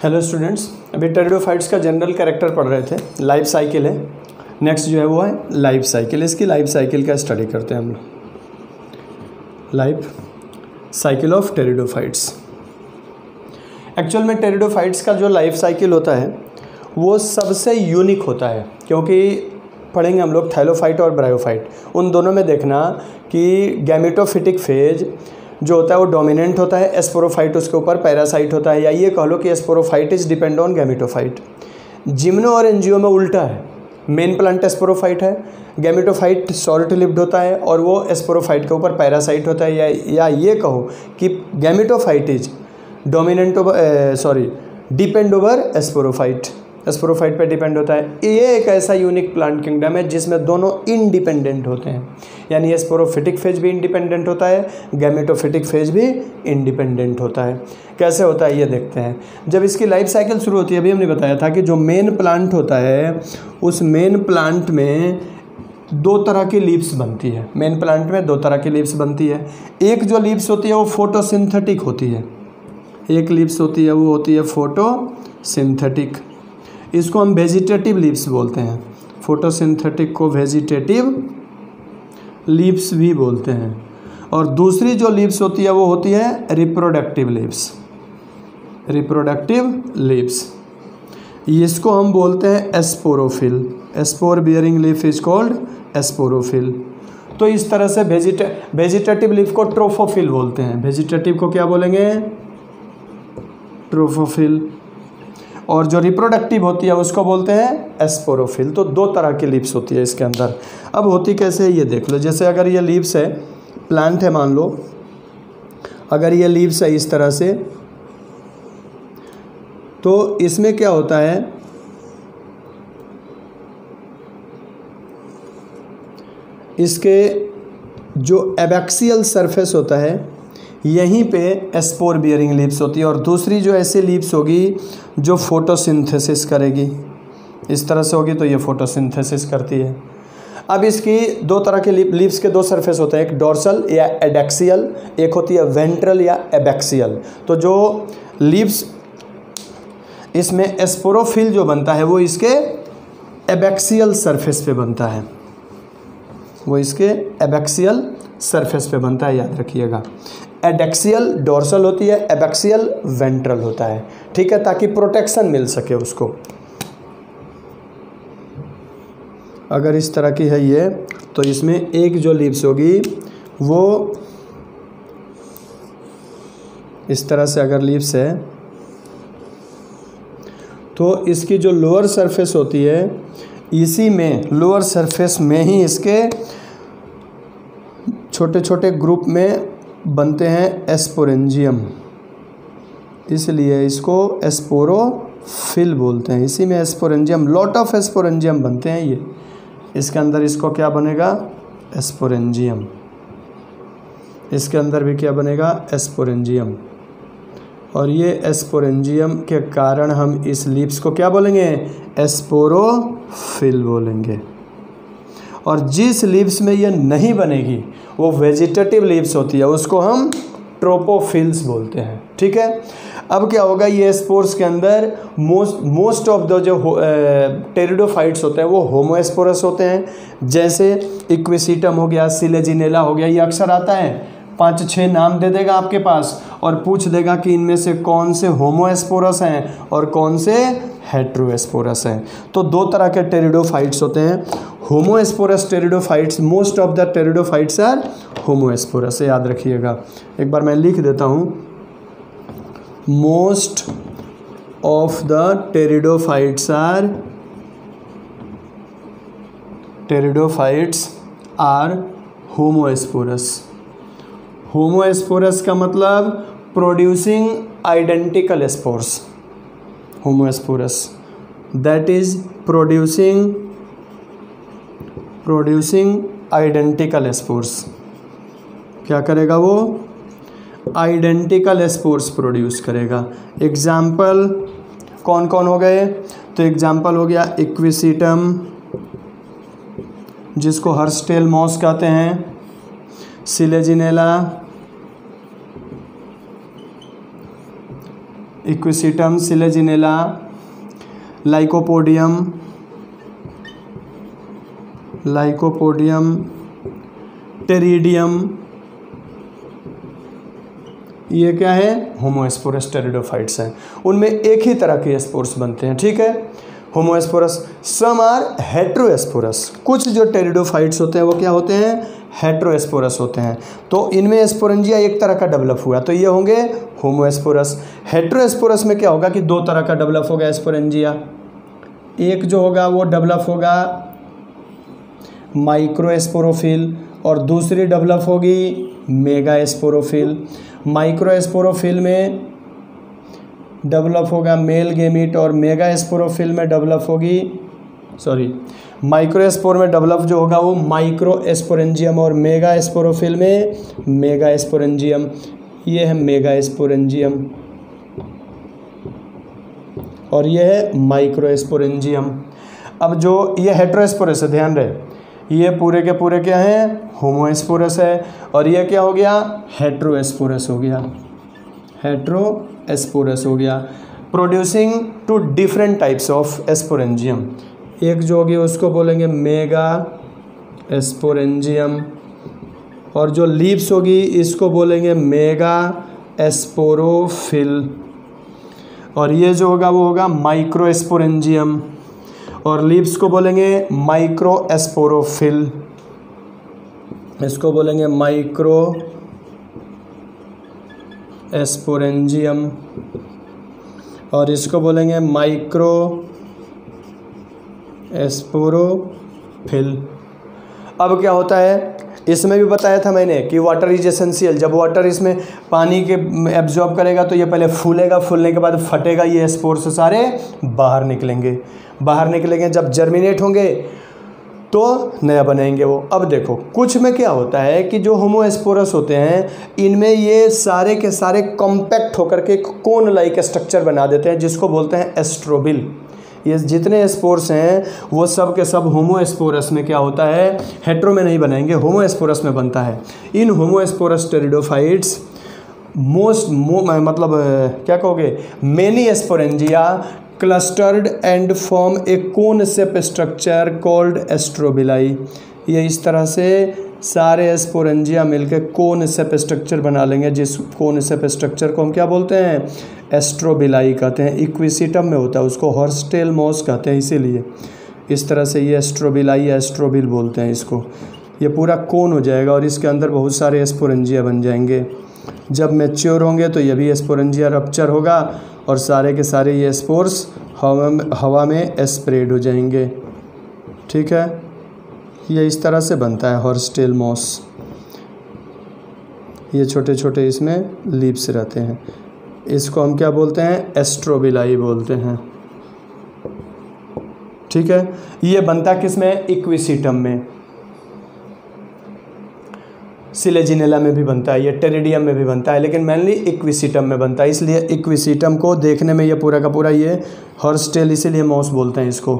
Hello students, अभी pteridophytes का general character पढ़ रहे थे। लाइफ साइकिल है, नेक्स्ट जो है वो है लाइफ साइकिल। इसकी लाइफ साइकिल का स्टडी करते हैं हम लोग। Life cycle of pteridophytes. Actual में टेरिडोफाइट्स का जो लाइफ साइकिल होता है वो सबसे यूनिक होता है, क्योंकि पढ़ेंगे हम लोग थैलोफाइट और ब्रायोफाइट। उन दोनों में देखना कि गैमेटोफिटिक फेज जो होता है वो डोमिनेंट होता है, एस्पोरोफाइट उसके ऊपर पैरासाइट होता है, या ये कह लो कि sporophyte is depend on gametophyte. Gymno और एंजियो में उल्टा है, मेन प्लांट एस्पोरोफाइट है, गैमेटोफाइट शॉर्ट लिव्ड होता है और वो एस्पोरोफाइट के ऊपर पैरासाइट होता है, या ये कहो कि gametophyte is dominant depend over sporophyte, sporophyte पे डिपेंड होता है। ये एक ऐसा यूनिक प्लांट किंगडम है जिसमें दोनों इंडिपेंडेंट होते हैं, यानी एस्पोरोफिटिक फेज भी इंडिपेंडेंट होता है, गैमेटोफिटिक फेज भी इंडिपेंडेंट होता है। कैसे होता है ये देखते हैं। जब इसकी लाइफ साइकिल शुरू होती है, अभी हमने बताया था कि जो मेन प्लांट होता है उस मेन प्लांट में दो तरह की लीव्स बनती है। मेन प्लांट में दो तरह की लीव्स बनती है। एक जो लीव्स होती है वो फोटोसिंथेटिक होती है, एक लीव्स होती है वो होती है फोटोसिंथेटिक, इसको हम वेजिटेटिव लीव्स बोलते हैं। फोटोसिंथेटिक को वेजिटेटिव लीव्स भी बोलते हैं। और दूसरी जो लीव्स होती है वो होती है रिप्रोडक्टिव लीव्स, रिप्रोडक्टिव लीव्स, इसको हम बोलते हैं sporophyll. Spore bearing leaf is called sporophyll. तो इस तरह से वेजिटेटिव लीफ को ट्रोफोफिल बोलते हैं। वेजिटेटिव को क्या बोलेंगे? ट्रोफोफिल। और जो रिप्रोडक्टिव होती है उसको बोलते हैं एस्पोरोफिल। तो दो तरह की लीव्स होती है इसके अंदर। अब होती कैसे है ये देख लो। जैसे अगर ये लीव्स है, प्लांट है मान लो, अगर ये लीव्स है इस तरह से, तो इसमें क्या होता है, इसके जो एबैक्सियल सरफेस होता है यहीं पे एस्पोर बियरिंग लीव्स होती है, और दूसरी जो ऐसी लीव्स होगी जो फोटोसिंथेसिस करेगी, इस तरह से होगी तो ये फोटोसिंथेसिस करती है। अब इसकी दो तरह के लीव्स के दो सरफेस होते हैं, एक डोर्सल या एडेक्सियल, एक होती है वेंट्रल या एबैक्सियल। तो जो लीव्स इसमें एस्पोरोफिल जो बनता है वो इसके एबैक्सियल सरफेस पे बनता है, वो इसके एबैक्सियल सरफेस पे बनता है, याद रखिएगा। एडेक्सियल डोर्सल होती है, एबैक्सियल वेंट्रल होता है, ठीक है, ताकि प्रोटेक्शन मिल सके उसको। अगर इस तरह की है ये, तो इसमें एक जो लीव्स होगी वो इस तरह से अगर लीव्स है तो इसकी जो लोअर सरफेस होती है, इसी में लोअर सरफेस में ही इसके छोटे छोटे ग्रुप में बनते हैं एस्पोरेंजियम, इसलिए इसको एस्पोरोफिल बोलते हैं। इसी में एस्पोरेंजियम, लॉट ऑफ एस्पोरेंजियम बनते हैं ये, इसके अंदर इसको क्या बनेगा? एस्पोरेंजियम। इसके अंदर भी क्या बनेगा? एस्पोरेंजियम। और ये एस्पोरेंजियम के कारण हम इस लीव्स को क्या बोलेंगे? एस्पोरोफिल बोलेंगे। और जिस लीव्स में ये नहीं बनेगी वो वेजिटेटिव लीव्स होती है, उसको हम ट्रोपोफिल्स बोलते हैं, ठीक है। अब क्या होगा, ये स्पोर्स के अंदर मोस्ट ऑफ द जो टेरिडोफाइट्स होते हैं वो होमोएस्पोरस होते हैं। जैसे इक्विसिटम हो गया, सिलेजिनेला हो गया, ये अक्सर आता है, 5-6 नाम दे देगा आपके पास और पूछ देगा कि इनमें से कौन से होमोएस्पोरस हैं और कौन से हेट्रोएस्पोरस हैं। तो दो तरह के टेरिडोफाइट्स होते हैं, homosporous pteridophytes. Most of the pteridophytes are homosporous, याद रखिएगा। एक बार मैं लिख देता हूँ, most of the pteridophytes are homosporous. Homosporous का मतलब producing identical spores. Homosporous that is producing identical spores. क्या करेगा वो? आइडेंटिकल स्पोर्स प्रोड्यूस करेगा। एग्जाम्पल कौन कौन हो गए? तो एग्जाम्पल हो गया इक्विसिटम, जिसको हर्स्टेल मॉस कहते हैं, Selaginella, Equisetum, Selaginella, Lycopodium, Pteridium, ये क्या है, होमोस्पोरस टेरिडोफाइट्स हैं। उनमें एक ही तरह के स्पोर्स बनते हैं, ठीक है, होमोस्पोरस। सम आर हेट्रोस्पोरस, कुछ जो टेरिडोफाइट्स होते हैं वो क्या होते हैं, हेट्रोस्पोरस होते हैं। तो इनमें स्पोरेंजिया एक तरह का डेवलप हुआ, तो ये होंगे होमोस्पोरस। हेट्रोस्पोरस में क्या होगा कि दो तरह का डेवलप होगा स्पोरेंजिया। एक जो होगा वो डेवलप होगा माइक्रोस्पोरोफिल और दूसरी डेवलप होगी मेगास्पोरोफिल। माइक्रोस्पोरोफिल में डेवलप होगा मेल गेमीट और मेगास्पोरोफिल में डेवलप होगी, माइक्रोस्पोर में डेवलप जो होगा वो माइक्रोस्पोरेंजियम और मेगास्पोरोफिल में मेगास्पोरेंजियम। ये है मेगास्पोरेंजियम और ये है माइक्रोस्पोरेंजियम। अब जो ये हेट्रोस्पोरस है, ध्यान रहे, ये पूरे के पूरे क्या हैं, होमोस्पोरस है, और ये क्या हो गया, हेट्रोस्पोरस हो गया, हेट्रोस्पोरस हो गया, producing two different types of sporangium. एक जो होगी उसको बोलेंगे मेगा स्पोरेंजियम, और जो लीव्स होगी इसको बोलेंगे मेगा स्पोरोफिल, और ये जो होगा वो होगा माइक्रोस्पोरेंजियम, और लीव्स को बोलेंगे माइक्रोस्पोरोफिल, इसको बोलेंगे माइक्रोस्पोरेंजियम, और इसको बोलेंगे माइक्रोस्पोरोफिल। अब क्या होता है, इसमें भी बताया था मैंने कि वाटर इज एसेंशियल। जब वाटर इसमें पानी के एब्जॉर्ब करेगा तो ये पहले फूलेगा, फूलने के बाद फटेगा, ये स्पोर्स सारे बाहर निकलेंगे, जब जर्मिनेट होंगे तो नया बनाएंगे वो। अब देखो कुछ में क्या होता है कि जो होमोस्पोरस होते हैं इनमें ये सारे के सारे कॉम्पैक्ट होकर के कोन लाइक स्ट्रक्चर बना देते हैं, जिसको बोलते हैं एस्ट्रोबिल। ये जितने स्पोर्स हैं वो सब के सब होमोस्पोरस में क्या होता है, हेट्रो में नहीं बनाएंगे, होमोस्पोरस में बनता है। इन होमोस्पोरस टेरिडोफाइट्स मतलब क्या कहोगे, many sporangia clustered and form a cone shape structure called strobili. ये इस तरह से सारे स्पोरेंजिया मिलकर कोन शेप स्ट्रक्चर बना लेंगे, जिस कोन शेप स्ट्रक्चर को हम क्या बोलते हैं, एस्ट्रोबिलाई कहते हैं। इक्विसिटम में होता है, उसको हॉर्सटेल मॉस कहते हैं, इसीलिए इस तरह से ये एस्ट्रोबिलाई या एस्ट्रोबिल बोलते हैं इसको। ये पूरा कोन हो जाएगा और इसके अंदर बहुत सारे स्पोरेंजिया बन जाएंगे। जब मैच्योर होंगे तो ये भी स्पोरेंजिया रप्चर होगा और सारे के सारे ये स्पोर्स हवा में स्प्रेड हो जाएंगे, ठीक है। ये इस तरह से बनता है हॉर्सटेल मॉस। ये छोटे छोटे इसमें लीव्स रहते हैं, इसको हम क्या बोलते हैं, एस्ट्रोबिलाई बोलते हैं, ठीक है। ये बनता किस में, इक्विसिटम में, सिलेजिनेला में भी बनता है, ये टेरिडियम में भी बनता है, लेकिन मेनली इक्विसिटम में बनता है। इसलिए इक्विसिटम को देखने में ये पूरा का पूरा ये हॉर्सटेल, इसीलिए मॉस बोलते हैं इसको।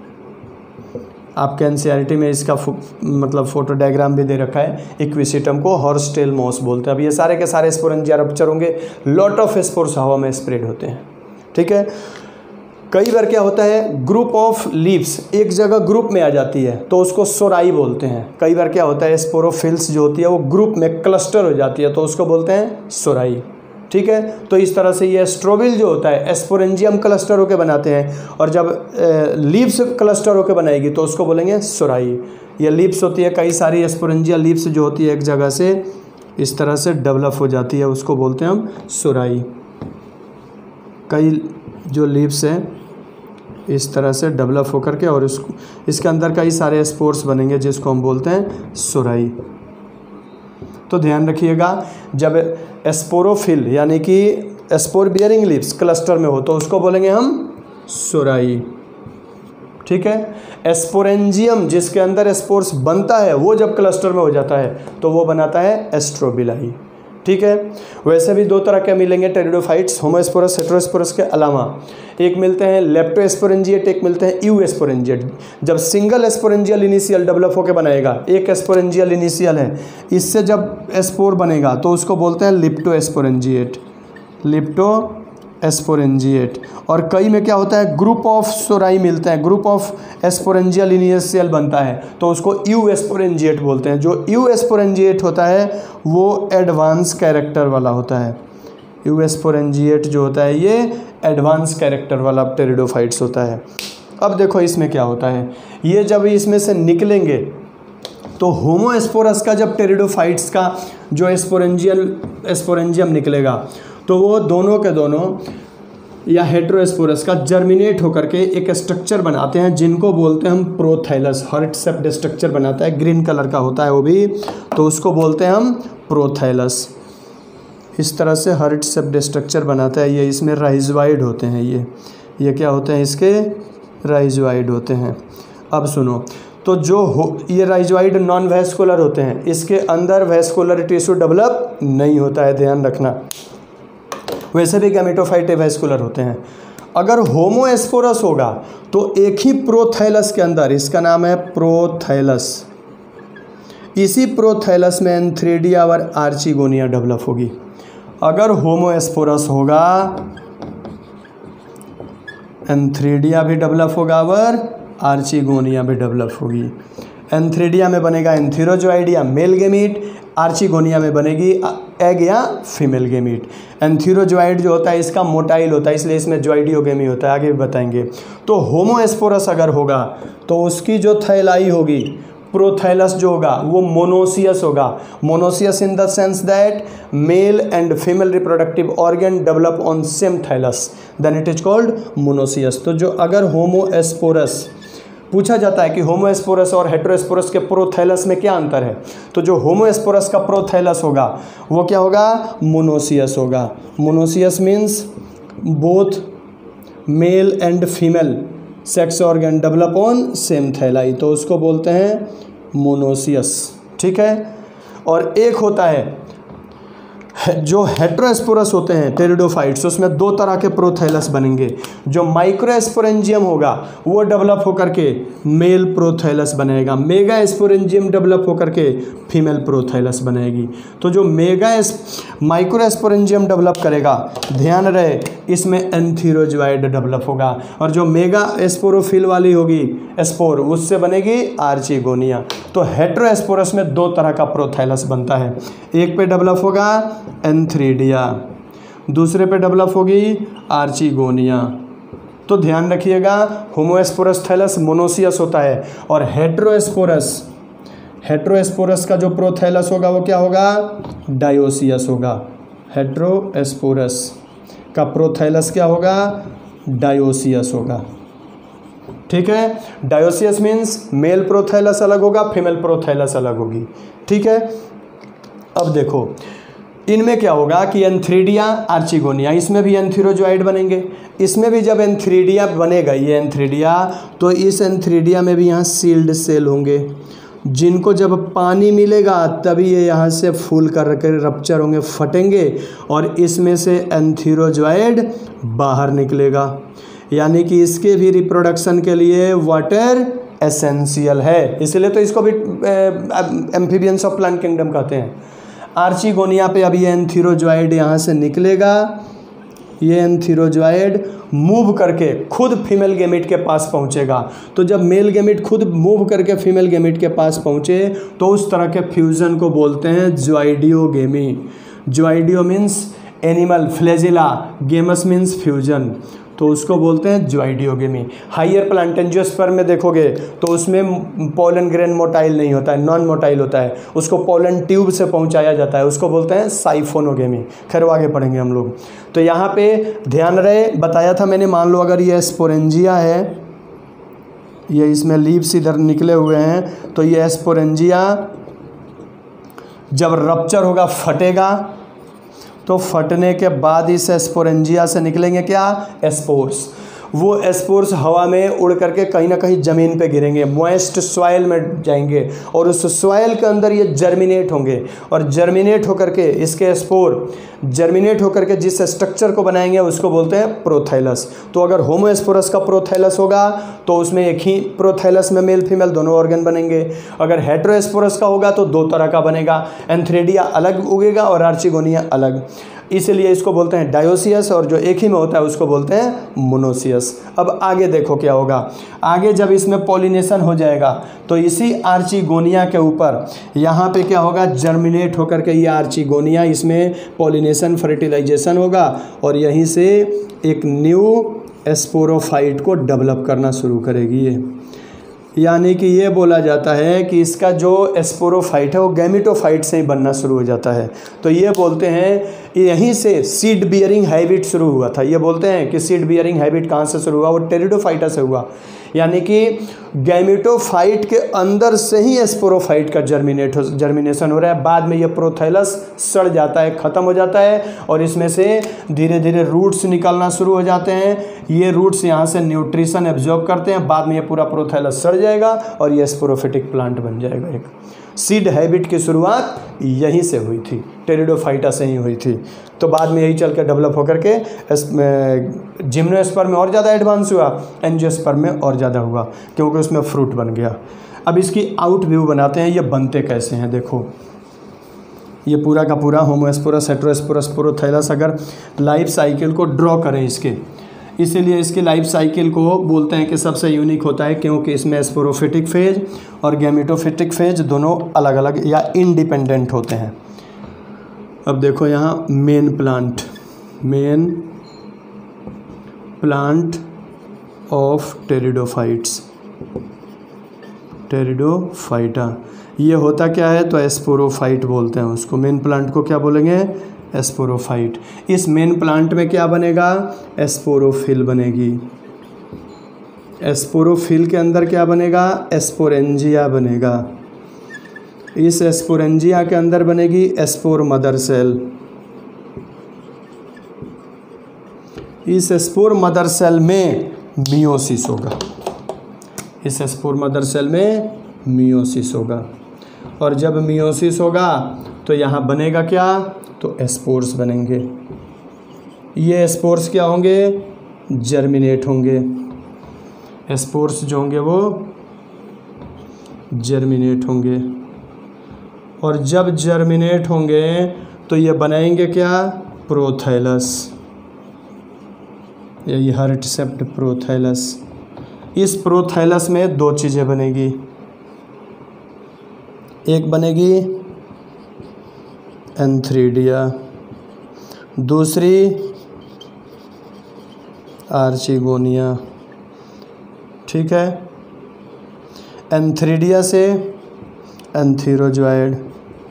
आपके एनसीईआरटी में इसका मतलब फोटो डायग्राम भी दे रखा है। इक्विसिटम को हॉर्सटेल मॉस बोलते हैं। अब ये सारे के सारे स्पोरेंजिया रप्चर होंगे, लॉट ऑफ स्पोर्स हवा में स्प्रेड होते हैं, ठीक है। कई बार क्या होता है, ग्रुप ऑफ लीव्स एक जगह ग्रुप में आ जाती है तो उसको सोराई बोलते हैं। कई बार क्या होता है, स्पोरोफिल्स जो होती है वो ग्रुप में क्लस्टर हो जाती है तो उसको बोलते हैं सोराई, ठीक है। तो इस तरह से ये स्ट्रोबिल जो होता है स्पोरेंजियम क्लस्टर होकर बनाते हैं, और जब लीव्स क्लस्टर होकर बनाएगी तो उसको बोलेंगे सोराई। ये लीव्स होती है, कई सारी स्पोरेंजिया लीव्स जो होती है एक जगह से इस तरह से डेवलप हो जाती है, उसको बोलते हैं हम सोराई। कई जो लीव्स हैं इस तरह से डेवलप होकर के और इसके अंदर कई सारे स्पोर्स बनेंगे जिसको हम बोलते हैं सोराई। तो ध्यान रखिएगा, जब स्पोरोफिल यानी कि स्पोर बियरिंग लीव्स क्लस्टर में हो तो उसको बोलेंगे हम सोराई, ठीक है। स्पोरेंजियम जिसके अंदर स्पोर्स बनता है वो जब क्लस्टर में हो जाता है तो वो बनाता है एस्ट्रोबिलाई, ठीक है। वैसे भी दो तरह के मिलेंगे टेरिडोफाइट्स, होमोस्पोरस हेटेरोस्पोरस के अलावा। एक मिलते हैं लेप्टोस्पोरेंजिएट, एक मिलते हैं यूस्पोरेंजिएट। जब सिंगल स्पोरेंजियल इनिशियल डेवलप होकर बनाएगा, एक स्पोरेंजियल इनिशियल है, इससे जब स्पोर बनेगा तो उसको बोलते हैं लिप्टोस्पोरेंजिएट, लिप्टो एस्पोरेंजिएट। और कई में क्या होता है, ग्रुप ऑफ सोराई मिलते हैं, group of sporangia linear cell बनता है तो उसको यू एस्पोरेंजिएट बोलते हैं। जो यू एस्पोरेंजिएट होता है वो एडवांस कैरेक्टर वाला होता है। यू एस्पोरेंजिएट जो होता है ये एडवांस कैरेक्टर वाला टेरिडोफाइट्स होता है। अब देखो इसमें क्या होता है, ये जब इसमें से निकलेंगे तो होमोस्पोरस का जब टेरिडोफाइट्स का जो एस्पोरेंजियम निकलेगा तो वो दोनों के दोनों या हेटेरोस्पोरस का जर्मिनेट होकर के एक स्ट्रक्चर बनाते हैं जिनको बोलते हैं हम प्रोथैलस। हर्ट सेप्ड स्ट्रक्चर बनाता है, ग्रीन कलर का होता है वो भी, तो उसको बोलते हैं हम प्रोथैलस। इस तरह से हर्ट सेप्ड स्ट्रक्चर बनाता है ये। इसमें राइजोइड होते हैं ये क्या होते हैं, इसके राइजोइड होते हैं। अब सुनो, तो जो ये राइजोइड नॉन वैस्कुलर होते हैं, इसके अंदर वैस्कुलर टिश्यू डेवलप नहीं होता है, ध्यान रखना। वैसे भी गैमेटोफाइट वैस्कुलर होते हैं। अगर होमोस्पोरस होगा तो एक ही प्रोथैलस के अंदर, इसका नाम है प्रोथैलस, इसी प्रोथैलस में एंथ्रेडिया और आर्चिगोनिया डेवलप होगी। अगर होमोस्पोरस होगा एंथ्रेडिया भी डेवलप होगा और आर्चिगोनिया भी डेवलप होगी। एंथ्रेडिया में बनेगा एंथीरोजोइड या मेल गेमीट, आर्चिगोनिया में बनेगी एग या फीमेल गेमीट। एंथीरोजोइड जो होता है इसका मोटाइल होता है, इसलिए इसमें जॉइडियोगेमी होता है, आगे भी बताएंगे। तो होमोस्पोरस अगर होगा तो उसकी जो थैलाई होगी, प्रोथैलस जो होगा वो मोनोसियस होगा। Monoecious in the sense that male and female reproductive organ develop on same thallus, then it is called monoecious. तो जो अगर होमोस्पोरस पूछा जाता है कि होमोस्पोरस और हेटेरोस्पोरस के प्रोथैलस में क्या अंतर है, तो जो होमोस्पोरस का प्रोथैलस होगा वो क्या होगा, मोनोसियस होगा। Monoecious means both male and female sex organ develop on same thalli, तो उसको बोलते हैं मोनोसियस, ठीक है। और एक होता है जो हेटेरोस्पोरस होते हैं टेरिडोफाइट्स, उसमें दो तरह के प्रोथैलस बनेंगे। जो माइक्रोस्पोरेंजियम होगा वो डेवलप होकर के मेल प्रोथैलस बनेगा, मेगा स्पोरेंजियम डेवलप होकर के फीमेल प्रोथैलस बनेगी। तो जो माइक्रोस्पोरेंजियम डेवलप करेगा, ध्यान रहे इसमें एंथीरोजोइड डेवलप होगा, और जो मेगा स्पोरोफिल वाली होगी स्पोर, उससे बनेगी आर्चिगोनिया। तो हेटेरोस्पोरस में दो तरह का प्रोथैलस बनता है, एक पे डेवलप होगा एंथ्रेडिया, दूसरे पे डेवलप होगी आर्चिगोनिया। तो ध्यान रखिएगा, होमोस्पोरस थैलस मोनोसियस होता है, और हेटेरोस्पोरस का जो प्रोथैलस होगा वो क्या होगा, डायोसियस होगा। हेटेरोस्पोरस का प्रोथैलस क्या होगा, डायोसियस होगा, ठीक है। डायोसियस मीन्स मेल प्रोथैलस अलग होगा, फीमेल प्रोथैलस अलग होगी, ठीक है। अब देखो इनमें क्या होगा कि एंथ्रेडिया आर्चिगोनिया, इसमें भी एंथीरोजोइड बनेंगे, इसमें भी जब एंथ्रेडिया बनेगा ये एंथ्रेडिया, तो इस एंथ्रेडिया में भी यहाँ सील्ड सेल होंगे, जिनको जब पानी मिलेगा तभी ये यहाँ से फूल कर रप्चर होंगे, फटेंगे, और इसमें से एंथीरोजोइड बाहर निकलेगा। यानी कि इसके भी रिप्रोडक्शन के लिए वाटर एसेंशियल है, इसलिए तो इसको भी एम्फीबियंस ऑफ प्लांट किंगडम कहते हैं। आर्चिगोनिया पे अब ये एंथीरोजोइड यहाँ से निकलेगा, ये एंथीरोजोइड मूव करके खुद फीमेल गेमिट के पास पहुँचेगा। तो जब मेल गेमिट खुद मूव करके फीमेल गेमिट के पास पहुँचे तो उस तरह के फ्यूज़न को बोलते हैं zoidiogamy. Zoidio means animal, flagella, gamos means fusion, तो उसको बोलते हैं जॉइडियोगेमी। हाइयर प्लांट एंजियोस्पर्म में देखोगे तो उसमें पोलन ग्रेन मोटाइल नहीं होता है, नॉन मोटाइल होता है, उसको पोलन ट्यूब से पहुंचाया जाता है, उसको बोलते हैं साइफोनोगेमी। खैर आगे पढ़ेंगे हम लोग। तो यहाँ पे ध्यान रहे, बताया था मैंने, मान लो अगर ये स्पोरेंजिया है, ये इसमें लीव्स इधर निकले हुए हैं, तो ये स्पोरेंजिया जब रप्चर होगा, फटेगा, तो फटने के बाद इस स्पोरेंजिया से निकलेंगे क्या, स्पोर्स। वो स्पोर्स हवा में उड़ करके कहीं ना कहीं ज़मीन पे गिरेंगे, मॉइस्ट सॉइल में जाएंगे, और उस सॉइल के अंदर ये जर्मिनेट होंगे, और जर्मिनेट होकर के इसके स्पोर जर्मिनेट होकर के जिस स्ट्रक्चर को बनाएंगे उसको बोलते हैं प्रोथैलस। तो अगर होमोस्पोरस का प्रोथैलस होगा तो उसमें एक ही प्रोथैलस में मेल फीमेल दोनों ऑर्गन बनेंगे। अगर हेटेरोस्पोरस का होगा तो दो तरह का बनेगा, एंथ्रेडिया अलग उगेगा और आर्चिगोनिया अलग। इसलिए इसको बोलते हैं डायोसियस, और जो एक ही में होता है उसको बोलते हैं मोनोसियस। अब आगे देखो क्या होगा, आगे जब इसमें पॉलिनेशन हो जाएगा तो इसी आर्चिगोनिया के ऊपर यहाँ पे क्या होगा, जर्मिनेट होकर के ये आर्चिगोनिया, इसमें पॉलिनेशन फर्टिलाइजेशन होगा और यहीं से एक न्यू स्पोरोफाइट को डेवलप करना शुरू करेगी ये। यानी कि ये बोला जाता है कि इसका जो स्पोरोफाइट है वो गैमेटोफाइट से ही बनना शुरू हो जाता है। तो ये बोलते हैं यहीं से सीड बियरिंग हैबिट शुरू हुआ था। ये बोलते हैं कि सीड बियरिंग हैबिट कहाँ से शुरू हुआ, वो टेरिडोफाइटा से हुआ। यानी कि गैमेटोफाइट के अंदर से ही स्पोरोफाइट का जर्मिनेशन हो रहा है। बाद में ये प्रोथैलस सड़ जाता है, ख़त्म हो जाता है और इसमें से धीरे धीरे रूट्स निकलना शुरू हो जाते हैं। ये रूट्स यहाँ से न्यूट्रिशन एब्जॉर्ब करते हैं, बाद में ये पूरा प्रोथैलस सड़ जाएगा और ये स्पोरोफिटिक प्लांट बन जाएगा। एक सीड हैबिट की शुरुआत यहीं से हुई थी, टेरिडोफाइटा से ही हुई थी। तो बाद में यही चल के डेवलप होकर के जिम्नोस्पर्म में और ज़्यादा एडवांस हुआ, एंजियोस्पर्म में और ज़्यादा हुआ, क्योंकि उसमें फ्रूट बन गया। अब इसकी आउट व्यू बनाते हैं, ये बनते कैसे हैं। देखो ये पूरा का पूरा होमोस्पोरस, हेटेरोस्पोरस, प्रोथैलस अगर लाइफ साइकिल को ड्रॉ करें इसके, इसीलिए इसकी लाइफ साइकिल को बोलते हैं कि सबसे यूनिक होता है, क्योंकि इसमें स्पोरोफिटिक फेज और गैमेटोफिटिक फेज दोनों अलग अलग या इंडिपेंडेंट होते हैं। अब देखो यहाँ मेन प्लांट ऑफ टेरिडोफाइटा, ये होता क्या है, तो स्पोरोफाइट बोलते हैं उसको। मेन प्लांट को क्या बोलेंगे, स्पोरोफाइट। इस मेन प्लांट में क्या बनेगा, स्पोरोफिल बनेगी। स्पोरोफिल के अंदर क्या बनेगा, स्पोरेंजिया बनेगा। इस स्पोरेंजिया के अंदर बनेगी स्पोर मदर सेल। इस स्पोर मदर सेल में मियोसिस होगा। इस स्पोर मदर सेल में मियोसिस होगा, और जब मियोसिस होगा तो यहाँ बनेगा क्या, तो स्पोर्स बनेंगे। ये स्पोर्स क्या होंगे, जर्मिनेट होंगे। स्पोर्स जो होंगे वो जर्मिनेट होंगे, और जब जर्मिनेट होंगे तो ये बनाएंगे क्या, प्रोथैलस, यही हर्टसेप्ट प्रोथैलस। इस प्रोथैलस में दो चीज़ें बनेगी, एक बनेगी एंथ्रीडिया, दूसरी आर्चिगोनिया। ठीक है, एंथ्रीडिया से एंथीरोजॉइड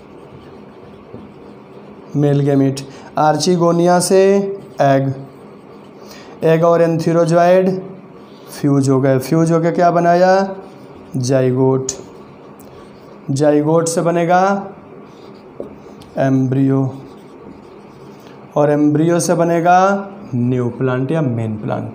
मेल गैमीट, आर्चिगोनिया से एग और एंथीरोजॉइड फ्यूज हो गए। फ्यूज हो के क्या बनाया, जाइगोट। जाइगोट से बनेगा एम्ब्रियो, और एम्ब्रियो से बनेगा न्यू प्लांट या मेन प्लांट।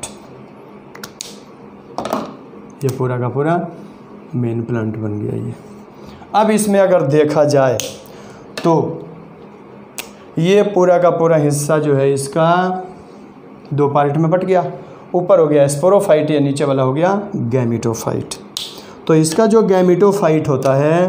ये पूरा का पूरा मेन प्लांट बन गया ये। अब इसमें अगर देखा जाए तो ये पूरा का पूरा हिस्सा जो है इसका दो पार्ट में बट गया। ऊपर हो गया स्पोरोफाइट, या नीचे वाला हो गया गैमेटोफाइट। तो इसका जो गैमेटोफाइट होता है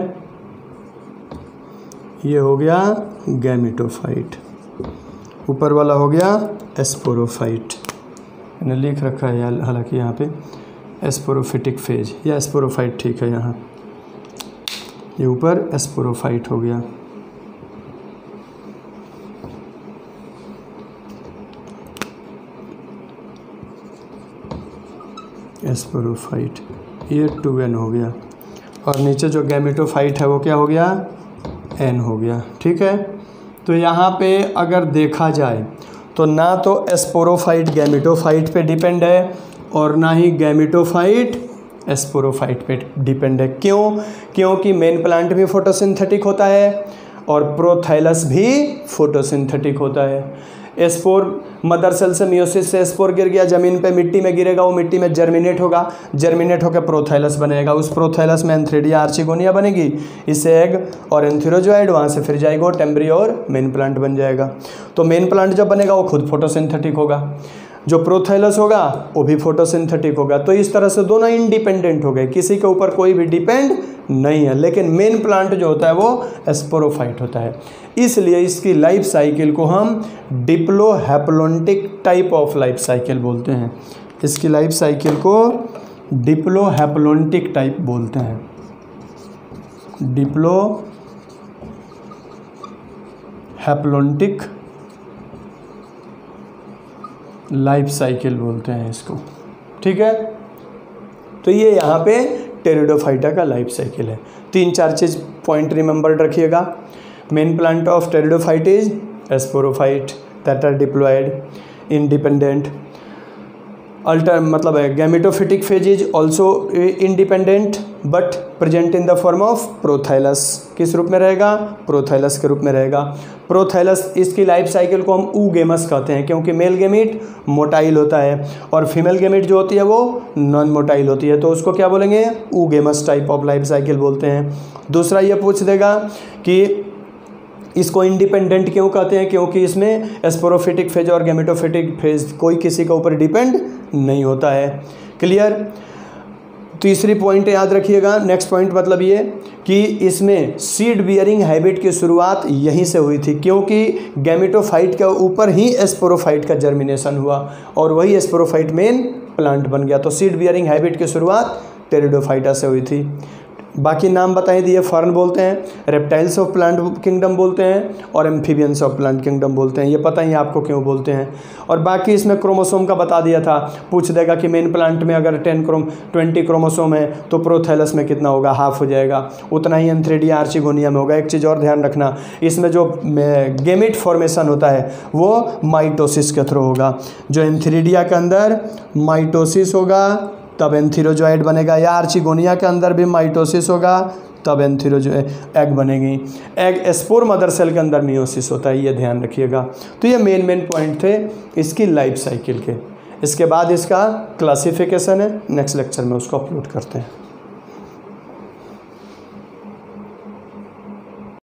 ये हो गया गैमेटोफाइट, ऊपर वाला हो गया स्पोरोफाइट। मैंने लिख रखा है हालांकि यहाँ पे स्पोरोफिटिक फेज या स्पोरोफाइट, ठीक है। यहाँ ये ऊपर स्पोरोफाइट हो गया। स्पोरोफाइट, ये 2n हो गया, और नीचे जो गैमेटोफाइट है वो क्या हो गया, n हो गया। ठीक है, तो यहाँ पे अगर देखा जाए तो ना तो स्पोरोफाइट गैमेटोफाइट पे डिपेंड है और ना ही गैमेटोफाइट स्पोरोफाइट पे डिपेंड है। क्यों, क्योंकि मेन प्लांट भी फोटोसिंथेटिक होता है और प्रोथाइलस भी फोटोसिंथेटिक होता है। स्पोर मदर सेल से मियोसिस से स्पोर गिर गया, ज़मीन पे मिट्टी में गिरेगा, वो मिट्टी में जर्मिनेट होगा, जर्मिनेट होकर प्रोथाइलस बनेगा। उस प्रोथाइलस में एंथ्रीडिया आर्चिगोनिया बनेगी, इससे एग और एंथीरोजॉइड, वहाँ से फिर जाइगोट, एम्ब्रियो और मेन प्लांट बन जाएगा। तो मेन प्लांट जब बनेगा वो खुद फोटोसिंथेटिक होगा, जो प्रोथाइलस होगा वो भी फोटोसिंथेटिक होगा। तो इस तरह से दोनों इंडिपेंडेंट हो गए, किसी के ऊपर कोई भी डिपेंड नहीं है, लेकिन मेन प्लांट जो होता है वो स्पोरोफाइट होता है। इसलिए इसकी लाइफ साइकिल को हम diplohaplontic type of life cycle बोलते हैं। इसकी लाइफ साइकिल को डिप्लोहैप्लॉन्टिक टाइप बोलते हैं, डिप्लोहैप्लॉन्टिक लाइफ साइकिल बोलते हैं इसको, ठीक है। तो ये यहाँ पे टेरिडोफाइटा का लाइफ साइकिल है। 3-4 चीज़ पॉइंट रिमेंबर्ड रखिएगा। Main plant of pteridophyte is sporophyte that are diploid independent. मतलब gametophytic phase is also independent but present in the form of prothallus. किस रूप में रहेगा? प्रोथाइलस के रूप में रहेगा। प्रोथाइलस, इसकी लाइफ साइकिल को हम ऊगेमस कहते हैं क्योंकि मेल गेमिट मोटाइल होता है और फीमेल गेमिट जो होती है वो नॉन मोटाइल होती है, तो उसको क्या बोलेंगे? Oogamous type of life cycle बोलते हैं। दूसरा ये पूछ देगा कि इसको इंडिपेंडेंट क्यों कहते हैं? क्योंकि इसमें स्पोरोफिटिक फेज और गैमेटोफिटिक फेज कोई किसी के ऊपर डिपेंड नहीं होता है। क्लियर? तीसरी पॉइंट याद रखिएगा। नेक्स्ट पॉइंट मतलब ये कि इसमें सीड बियरिंग हैबिट की शुरुआत यहीं से हुई थी क्योंकि गैमेटोफाइट के ऊपर ही स्पोरोफाइट का जर्मिनेशन हुआ और वही स्पोरोफाइट मेन प्लांट बन गया। तो सीड बियरिंग हैबिट की शुरुआत टेरिडोफाइटा से हुई थी। बाकी नाम बताए दिए, फर्न बोलते हैं, रेप्टाइल्स ऑफ प्लांट किंगडम बोलते हैं और एम्फीबियंस ऑफ प्लांट किंगडम बोलते हैं। ये पता ही आपको क्यों बोलते हैं। और बाकी इसमें क्रोमोसोम का बता दिया था, पूछ देगा कि मेन प्लांट में अगर 20 क्रोमोसोम है तो प्रोथैलस में कितना होगा? हाफ हो जाएगा। उतना ही एंथ्रेडिया आर्चिगोनिया में होगा। एक चीज़ और ध्यान रखना, इसमें जो गेमिट फॉर्मेशन होता है वो माइटोसिस के थ्रू होगा। जो एंथ्रेडिया के अंदर माइटोसिस होगा तब एंथीरोजॉइड बनेगा, या आर्चिगोनिया के अंदर भी माइटोसिस होगा तब एग बनेगी। एग स्पोर मदर सेल के अंदर मियोसिस होता है, ये ध्यान रखिएगा। तो ये मेन पॉइंट थे इसकी लाइफ साइकिल के। इसके बाद इसका क्लासिफिकेशन है, नेक्स्ट लेक्चर में उसको अपलोड करते हैं।